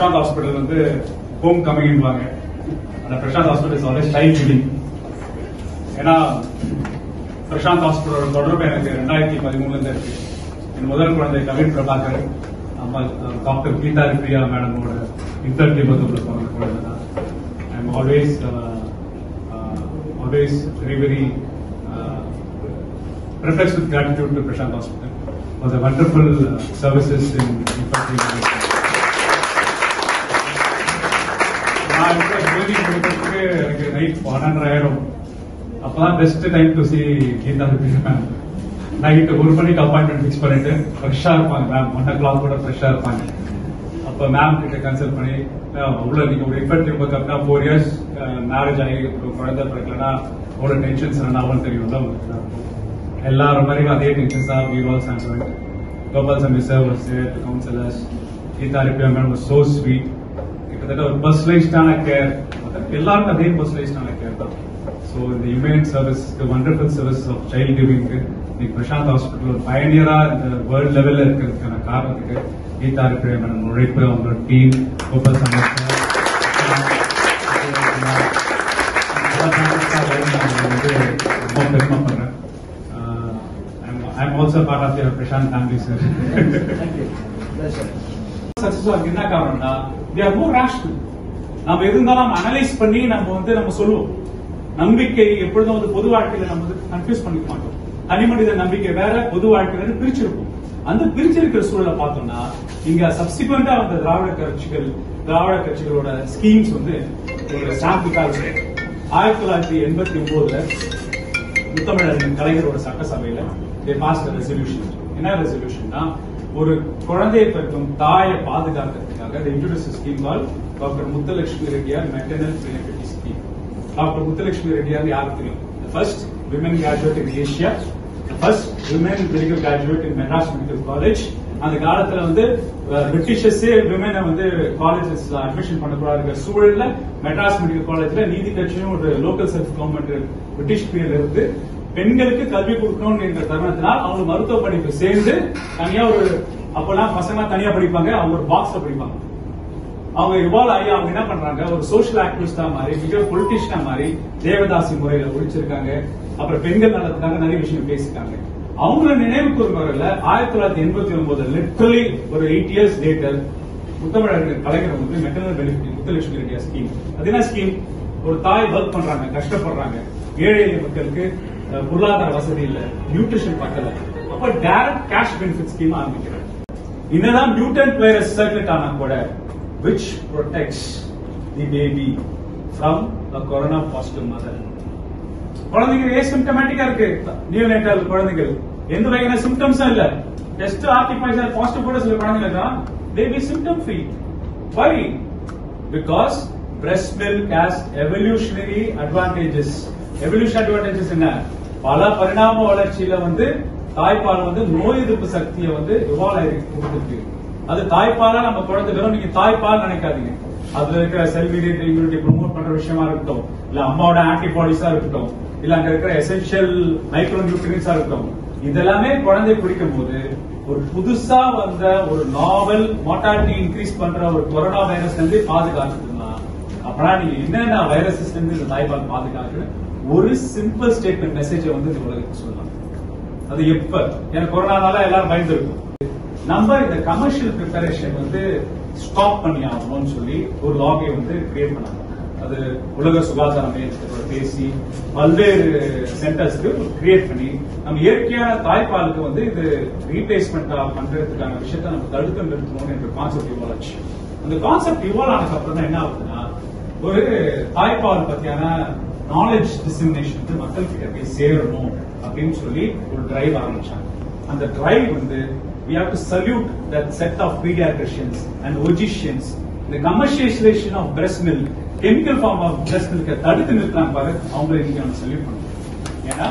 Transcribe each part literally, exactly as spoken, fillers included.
Prashanth Hospital வந்து home coming inவாங்க. அந்த Prashanth Hospital is always child feeding. ஏன்னா Prashanth Hospital தொடர்பு எனக்கு இரண்டாயிரத்தி பதிமூணுல இருந்து இருக்கு. என் முதல் குழந்தை கவின் பிரபாகர் அம்மா டாக்டர் கீதா பிரியா மேடமோட இன்டர்வியூ வந்து போனது. I am always always very very uh, reflects with gratitude to Prashanth Hospital for the wonderful uh, services in infancy. நான் building கொடுக்கிறதுக்கு எனக்கு நைட் பன்னெண்டரை ஆயிரம். அப்பதான் best time to see Geetha ma'am. Night ஒரு மணிக்கு அப்பாயின்மெண்ட் ஃபிக்ஸ் பண்ணிட்டு ஃப்ரெஷ்ஷா இருப்பாங்க மேம். ஒன் ஓ கிளாக் கூட ஃப்ரெஷ்ஷா இருப்பாங்க. அப்ப மேம் கிட்ட கன்சல்ட் பண்ணி அவ்வளவு நீங்க ஒரு இன்ஃபர்டிலிட்டி பார்த்தா ஃபோர் இயர்ஸ் மேரேஜ் ஆகி குழந்தை பிறக்கலன்னா அவ்வளவு டென்ஷன்ஸ் ஆகும் தெரியும்ல. எல்லாரும் மாதிரி அதே டென்ஷன்ஸ் தான் we was and Gopal Sambi sir was there to counsel us. Geetha ரிப்பியா மேம் வாஸ் சோ ஸ்வீட். கிட்டத்தட்ட ஒரு பர்சனலைஸ்டான கேர், எல்லாருக்கும் அதே பர்சனலைஸ்டான கேர் தான். ஸோ இந்த immune service, wonderful service of child லிவிங்க்கு இன்னைக்கு பிரசாந்த் ஹாஸ்பிட்டல் ஒரு பயனியரா இந்த வேர்ல்ட் லெவல்ல இருக்கிறதுக்கான காரணத்துக்கு கீதா ரிப்பியா மேடம் உழைப்பு, அவங்களோட டீம், கோபால் சம்பி சார் ரொம்ப பெருமை பண்றேன். I'm also part of your Prashanth family, sir. Thank you. Success என்ன காரணம்னா we are more rational. நம்ம இருந்தாலும் அனலைஸ் பண்ணி நம்ம வந்து நம்ம சொல்லுவோம். நம்பிக்கை எப்பொழுதும் வந்து பொது வாழ்க்கையில நம்ம வந்து கன்ஃபியூஸ் பண்ணிக்க மாட்டோம். தனி மனித நம்பிக்கை வேற, பொது வாழ்க்கையில பிரிச்சிருப்போம். அந்த பிரிச்சிருக்கிற சூழலை பார்த்தோம்னா இங்க சப்சிக்வெண்டா வந்த திராவிட கட்சிகள் திராவிட கட்சிகளோட ஸ்கீம்ஸ் வந்து ஒரு சாம்பிள் ஆயிரத்தி தொள்ளாயிரத்தி எண்பத்தி ஒன்பதுல முத்தமிழர் கலைஞரோட சட்டசபையில ரெசல்யூஷன். என்ன ரெசல்யூஷன்னா, ஒரு குழந்தையை பிறக்கும் தாயை பாதுகாக்கிறதுக்காக introduce scheme call doctor Muthulakshmi Reddiar maternal benefit scheme. Doctor Muthulakshmi Reddiar யாருக்கு தெரியும்? First women graduate in Asia, first women medical graduate in Madras medical college. அந்த காலத்துல வந்து பிரிட்டிஷர்ஸே விமனை வந்து காலேஜஸ் அட்மிஷன் பண்ணக்கூடாது சூழல்ல மெட்ராஸ் மெடிக்கல் காலேஜ்ல நீதி கட்சியும் ஒரு லோக்கல் செல்ஃப் கவர்மெண்ட் பிரிட்டிஷ் பீரியட்ல இருந்து பெண்களுக்கு கல்வி கொடுக்கணும் என்ற தருணத்தினால் அவங்க மருத்துவ படிப்பு சேர்ந்து தனியா ஒரு, அப்பெல்லாம் பசங்க தனியா படிப்பாங்க, அவங்க ஒரு பாக்ஸ்ல படிப்பாங்க. அவங்க இவால்வ் ஆகி அவங்க என்ன பண்றாங்க, ஒரு சோசியல் ஆக்டிவிஸ்டா மாதிரி, மிக பொலிட்டிஷியனா மாதிரி தேவதாசி முறையில ஒழிச்சிருக்காங்க. அப்புறம் பெண்கள் நலத்துக்காக நிறைய விஷயம் பேசிருக்காங்க. அவங்கள நினைவு கூறும் வரையில ஆயிரத்தி தொள்ளாயிரத்தி எண்பத்தி ஒன்பது லிட்டரலி ஒரு எயிட் இயர்ஸ் லேட்டர் முத்தமிழர் கலைஞர் வந்து maternal benefit Muthulakshmi Reddiar scheme. அது என்ன ஸ்கீம்? ஒரு தாய் ஒர்க் பண்றாங்க, கஷ்டப்படுறாங்க, ஏழை எளிய மக்களுக்கு பொருளாதார வசதி இல்ல, நியூட்ரிஷன் பக்கல, அப்ப டைரக்ட் கேஷ் பெனிஃபிட் ஸ்கீம் ஆரம்பிக்கிறாங்க. என்னதான் மியூட்டன்ட் வைரஸ் சர்க்குலேட் ஆனா கூட which protects the baby from a corona positive mother. குழந்தைங்க ஏசிம்டமேட்டிக்கா இருக்கு, நியோனேட்டல் குழந்தைகள் எந்த வகையான சிம்டம்ஸும் இல்ல, டெஸ்ட் ஆர்டிஃபைசர் பாசிட்டிவ் கூட சில குழந்தைங்க baby symptom free. why? because breast milk has evolutionary advantages. evolution advantages என்ன? பல பரிணாம வளர்ச்சியில வந்து தாய்ப்பால் வந்து நோய் எதிர்ப்பு சக்தியை வந்து இவால்வ் ஆயிருக்கு கொடுத்துருக்கு. அது தாய்ப்பாலா நம்ம குழந்தை வெறும் நீங்க தாய்ப்பால் நினைக்காதீங்க, அதுல இருக்கிற செல் மீடியேட்டட் இம்யூனிட்டி ப்ரொமோட் பண்ற விஷயமா இருக்கட்டும், இல்ல அம்மாவோட ஆன்டிபாடிஸா இருக்கட்டும், இல்ல அங்க இருக்கிற எசென்ஷியல் மைக்ரோ நியூட்ரியன்ஸா இருக்கட்டும், இதெல்லாமே குழந்தை குடிக்கும் போது ஒரு புதுசா வந்த ஒரு நாவல் மோர்டாலிட்டி இன்க்ரீஸ் பண்ற ஒரு கொரோனா வைரஸ்ல இருந்து பாதுகாத்துக்கலாம். அப்பனா நீங்க என்னென்ன வைரஸஸ்ல இருந்து இந்த தாய்ப்பால் பாதுகாக்கு ஒரு சிம்பிள் ஸ்டேட்மெண்ட் மெசேஜ் வந்து இந்த உலகத்துக்கு சொல்லலாம். அது எப்ப? ஏன்னா கொரோனானால எல்லாரும் பயந்து இருக்கும். நம்ம இந்த கமர்ஷியல் பிரிப்பரேஷன் வந்து ஸ்டாப் பண்ணி ஆகணும்னு சொல்லி ஒரு லாபி வந்து கிரியேட் பண்ணாங்க. அது உலக சுகாதார மையத்தோட பேசி பல்வேறு சென்டர்ஸ்க்கு கிரியேட் பண்ணி நம்ம இயற்கையான தாய்ப்பாலுக்கு வந்து இது ரீப்ளேஸ்மெண்ட் பண்றதுக்கான விஷயத்த நம்ம தடுத்து நிறுத்தணும் என்ற கான்செப்ட் இவால்வ் ஆச்சு. அந்த கான்செப்ட் இவால்வ் ஆனதுக்கு அப்புறம் தான் என்ன ஆகுதுன்னா, ஒரு தாய்ப்பால் பத்தியான நாலேஜ் டிசிமினேஷன் மக்கள் கிட்ட போய் சேரணும் அப்படின்னு சொல்லி ஒரு டிரைவ் ஆரம்பிச்சாங்க. அந்த டிரைவ் வந்து we have to salute that set of pediatricians and logicians. The commercialization of breast milk, chemical form of breast milk தடுத்து நிறுத்தினாங்க பாரு, அவங்களை இன்னைக்கு நம்ம சல்யூட் பண்ணணும். ஏன்னா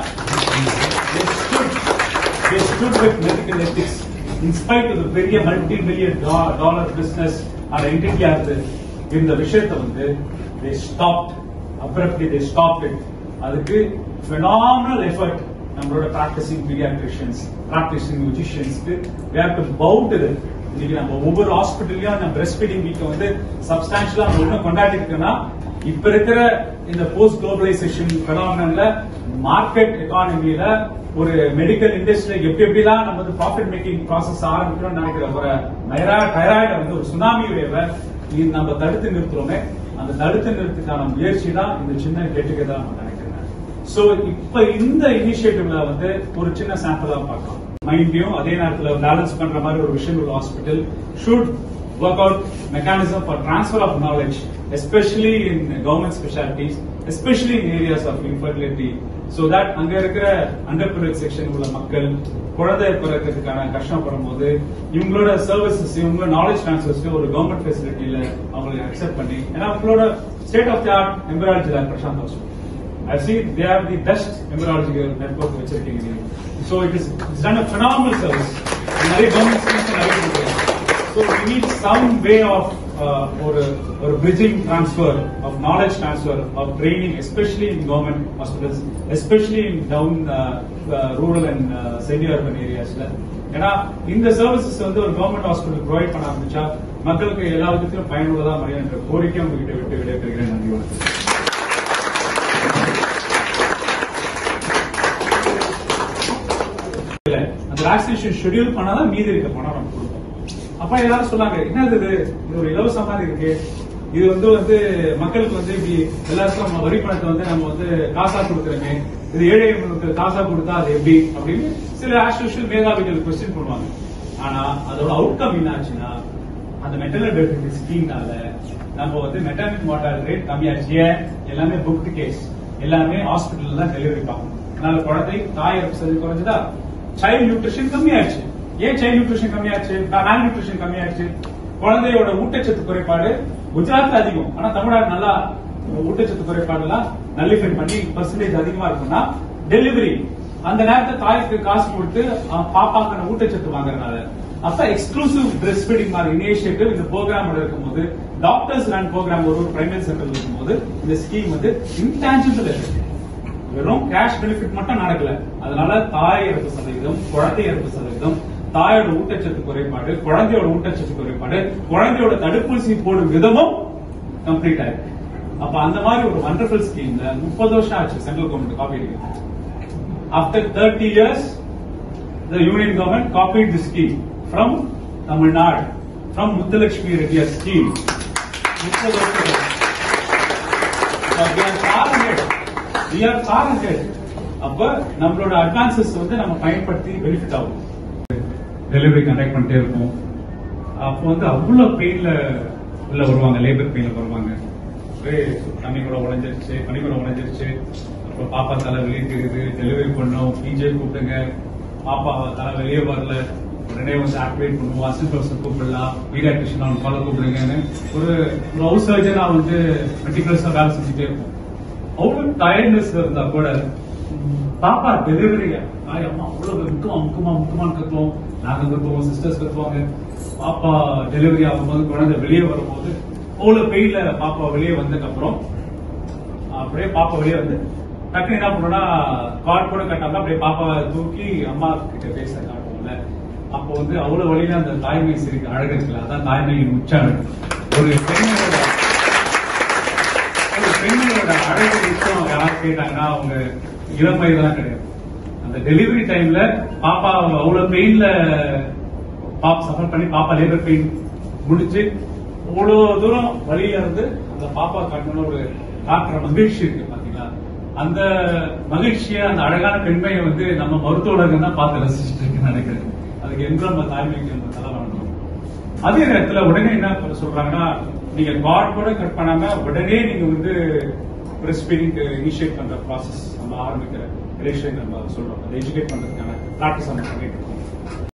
they stood, they stood with medical ethics in spite of the பெரிய multi million dollar business அந்த entity ஆகுது. இந்த விஷயத்தை வந்து they stopped abruptly, they stopped it. அதுக்கு phenomenal effort நம்மளோட practicing pediatricians, practicing logicians, we have to bow to them. இன்னைக்கு நம்ம ஒவ்வொரு ஹாஸ்பிட்டல்லயும் அந்த பிரஸ்ட் ஃபீடிங் வீக் வந்து சப்ஸ்டான்ஷியலா நம்ம இன்னும் கொண்டாடி இருக்கோம்னா இப்ப இருக்கிற இந்த போஸ்ட் குளோபலைசேஷன் பெனாமினன்ல மார்க்கெட் எக்கானமியில ஒரு மெடிக்கல் இண்டஸ்ட்ரியில எப்படி எப்படிலாம் நம்ம வந்து ப்ராஃபிட் மேக்கிங் ப்ராசஸ் ஆரம்பிக்கணும்னு நினைக்கிற ஒரு தைராய்டு வந்து ஒரு சுனாமியுடைய நம்ம தடுத்து நிறுத்துறோமே அந்த தடுத்து நிறுத்துக்கான முயற்சி தான் இந்த சின்ன கெட்டுக்கு தான் நம்ம நினைக்கிறேன். சோ இப்ப இந்த இனிஷியேட்டிவ்ல வந்து ஒரு சின்ன சாம்பிளா பார்க்கலாம். மைண்டையும் அதே நேரத்தில் பேலன்ஸ் பண்ற மாதிரி ஒரு விஷயம் உள்ள hospital should work out mechanism for transfer of knowledge, especially in government specialties, especially in areas of infertility, so that அங்க இருக்கிற underprivileged section உள்ள மக்கள் குழந்தை பிறக்கிறதுக்கான கஷ்டப்படும் போது இவங்களோட சர்வீசஸ் இவங்களோட நாலேஜ் டிரான்ஸ்ஃபர்ஸ் ஒரு கவர்மெண்ட் ஃபெசிலிட்டியில அவங்களை அக்செப்ட் பண்ணி ஏன்னா அவங்களோட state of the art embryology lab Prashanth hospital I see they have the best embryological network வச்சிருக்கீங்க. So it is it's done a phenomenal service. நிறைய government schemes நிறைய இருக்கு. So we need some way of uh, or or bridging transfer of knowledge transfer of training, especially in government hospitals, especially in down uh, uh, rural and uh, semi-urban areas. ஏன்னா இந்த services வந்து ஒரு government hospital provide பண்ண ஆரம்பிச்சா மக்களுக்கு எல்லா விதத்திலும் பயனுள்ளதா அமையும் என்ற கோரிக்கை உங்ககிட்ட விட்டு விடைபெறுகிறேன். நன்றி வணக்கம். அந்த வேக்சினேஷன் ஷெட்யூல் பண்ணாதான் மீதி இருக்க பணம் நம்ம கொடுப்போம். அப்ப எல்லாரும் சொன்னாங்க என்னது இது இது ஒரு இலவச மாதிரி இருக்கு, இது வந்து வந்து மக்களுக்கு வந்து இப்படி எல்லாருக்கும் வரி பணத்தை வந்து நம்ம வந்து காசா கொடுக்குறோமே, இது ஏழை மக்களுக்கு காசா கொடுத்தா அது எப்படி அப்படின்னு சில ஆஸ்யூஷுவல் மேதாவிகள் கொஸ்டின் பண்ணுவாங்க. ஆனா அதோட அவுட்கம் என்ன ஆச்சுன்னா அந்த மெட்டர்னல் பெனிஃபிட் ஸ்கீம்னால நம்ம வந்து மெட்டர்னல் மார்டாலிட்டி ரேட் கம்மியாச்சு. எல்லாமே புக்டு கேஸ், எல்லாமே ஹாஸ்பிட்டல் தான் டெலிவரி பார்க்கணும். அதனால குழந்தை தாய் இறப்பு குறைஞ்சதா, சைல்ட் நியூட்ரிஷன் கம்மியாச்சு. ஏன் சைல்ட் நியூட்ரிஷன் கம்மியாச்சு, மேல் நியூட்ரிஷன் கம்மியாச்சு? குழந்தையோட ஊட்டச்சத்து குறைபாடு குஜராத்ல அதிகம், ஆனா தமிழ்நாடு நல்லா ஊட்டச்சத்து குறைபாடு எல்லாம் நல்லிஃபை பண்ணி பர்சன்டேஜ் அதிகமா இருக்குன்னா டெலிவரி அந்த நேரத்தை தாய்க்கு காசு கொடுத்து பாப்பாக்கான ஊட்டச்சத்து வாங்குறதுனால அப்ப எக்ஸ்க்ளூசிவ் பிரெஸ்ட் ஃபீடிங் மாதிரி இனிஷியேட்டிவ் இந்த ப்ரோக்ராம் இருக்கும்போது டாக்டர்ஸ் ரன் ப்ரோக்ராம் ஒரு பிரைமரி சென்டர்ல இருக்கும்போது இந்த ஸ்கீம் வந்து இன்டான்ஜிபிள் எஃபெக்ட், வெறும் கேஷ் பெனிஃபிட் மட்டும் நடக்கல. அதனால தாய் இறப்பு சதவீதம், குழந்தை இறப்பு சதவீதம், தாயோட ஊட்டச்சத்து குறைபாடு, குழந்தையோட ஊட்டச்சத்து குறைபாடு, குழந்தையோட தடுப்பூசி போடும் விதமும் கம்ப்ளீட் ஆயிருக்கு. அப்ப அந்த மாதிரி ஒரு வண்டர்ஃபுல் ஸ்கீம்ல முப்பது வருஷம் ஆச்சு சென்ட்ரல் கவர்மெண்ட் காப்பி அடிக்கிறது. After thirty years the union government copied the scheme from Tamil Nadu, from Muthulakshmi Reddiar scheme. முப்பது வருஷம் அப்ப நம்மளோட அட்வான்சஸ் வந்து நம்ம பயன்படுத்தி பெனிஃபிட் ஆகும். டெலிவரி கண்டக்ட் பண்ணிட்டே இருக்கும். அப்போ வந்து அவ்வளவு பெயின்ல உள்ள வருவாங்க, லேபர் பெயின்ல வருவாங்க. தண்ணி கூட உடைஞ்சிருச்சு, பனி கூட உடைஞ்சிருச்சு, அப்ப பாப்பா தலை வெளியே தெரியுது, டெலிவரி பண்ணோம், பிஜே கூப்பிடுங்க, பாப்பா தலை வெளியே வரல, உடனே வந்து ஆக்டிவேட் பண்ணுவோம், அசிஸ்டன்ட் கூப்பிடலாம், பீடியாட்ரிஷியன் அவன் ஃபாலோ கூப்பிடுங்கன்னு ஒரு ஹவுஸ் சர்ஜனா வந்து மெட்டிகுலஸா வேலை செஞ்சுட்டே இருக்கும். அவ்வளவு டயர்ட்னஸ் இருந்தா கூட பாப்பா டெலிவரி தாய் அம்மா அவ்வளவு முக்கியமா முக்கியமா முக்கியமான கத்துவோம், நாங்க கத்துவோம், சிஸ்டர்ஸ் கத்துவாங்க. பாப்பா டெலிவரி ஆகும்போது குழந்தை வெளியே வரும்போது அவ்வளவு பெயின்ல பாப்பா வெளியே வந்ததுக்கு அப்புறம் அப்படியே பாப்பா வெளியே வந்து டக்குனு என்ன பண்ணோம்னா கார்டு கூட கட்டாம அப்படியே பாப்பாவை தூக்கி அம்மா கிட்ட பேச காட்டுவோம்ல. அப்போ வந்து அவ்வளவு வழியில அந்த தாய்மை சிரிக்க அழகு இருக்குல்ல, அதான் தாய்மையின் உச்சாரணை. ஒரு பெண்ணோட பெண்களோட அழகு விஷயம் யாராவது கேட்டாங்கன்னா அவங்க இளம் வயதுலாம் கிடையாது. அந்த டெலிவரி டைம்ல பாப்பா அவ்வளவு பெயின்ல பாப்பா சஃபர் பண்ணி பாப்பா லேபர் பெயின் முடிச்சு அவ்வளவு தூரம் வழியில இருந்து அந்த பாப்பா காட்டணும் ஒரு காட்டுற மகிழ்ச்சி இருக்கு பாத்தீங்களா. அந்த மகிழ்ச்சியை, அந்த அழகான பெண்மையை வந்து நம்ம மருத்துவ உலகம் தான் பார்த்து ரசிச்சுட்டு இருக்குன்னு நினைக்கிறேன். அதுக்கு எங்க நம்ம தாய்மைக்கு நம்ம தலை வணங்கணும். அதே நேரத்தில் உடனே என்ன சொல்றாங்கன்னா, நீங்க கார்டு கூட கட் பண்ணாம உடனே நீங்க வந்து பிரஸ்ட் ஃபீடிங் இனிஷியேட் பண்ற ப்ராசஸ் நம்ம ஆரம்பிக்கிற ரிலேஷன் நம்ம சொல்றோம். அதை எஜுகேட் பண்றதுக்கான பிராக்டிஸ் நம்ம பண்ணிட்டு இருக்கோம்.